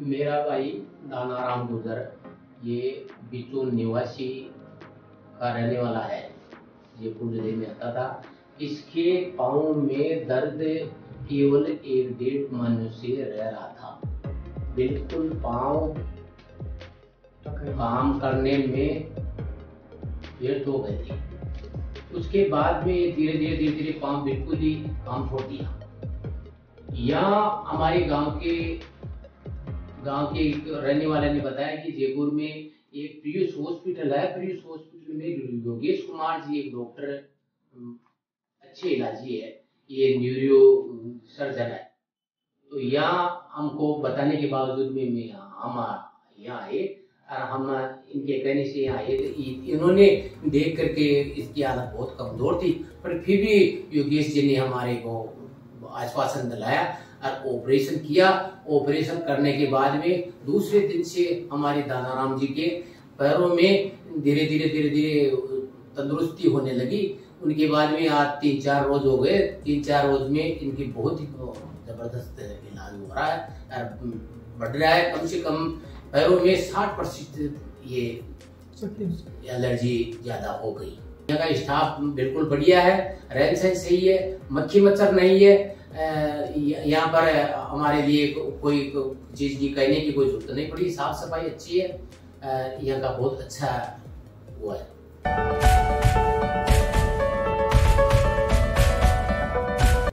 मेरा भाई दानाराम गुजर ये बिचूल निवासी का रहने वाला है। जयपुर जिले में आता था। इसके पाँव में दर्द केवल 1-1.5 महीने से रह रहा था। बिल्कुल पाँव काम करने में व्यर्थ हो गए थे। उसके बाद में धीरे धीरे पाँव बिल्कुल ही काम छोड़ दिया। यहाँ हमारे गांव के रहने वाले ने बताया कि जयपुर में एक प्रियस हॉस्पिटल है। प्रियस हॉस्पिटल में योगेश कुमार जी एक डॉक्टर अच्छे इलाजी है, ये न्यूरो सर्जन है। तो यहाँ हमको बताने के बावजूद में हम यहाँ आए और हम इनके कहने से यहाँ आए। तो इन्होंने देख करके इसकी हालत बहुत कमजोर थी, पर फिर भी योगेश जी ने हमारे को आश्वासन दिलाया और ऑपरेशन किया। ऑपरेशन करने के बाद में दूसरे दिन से हमारे दानाराम जी के पैरों में धीरे धीरे तंदुरुस्ती होने लगी। उनके बाद में आज 3-4 रोज हो गए। 3-4 रोज में इनकी बहुत ही जबरदस्त इलाज हो रहा है और बढ़ रहा है। कम से कम पैरों में 60% ये एलर्जी ज्यादा हो गई। यहाँ का स्टाफ बिल्कुल बढ़िया है, रहन सहन सही है, मक्खी मच्छर नहीं है। यहाँ पर हमारे लिए कोई चीज की कहने की कोई जरूरत नहीं पड़ी। साफ सफाई अच्छी है, यहाँ का बहुत अच्छा हुआ है।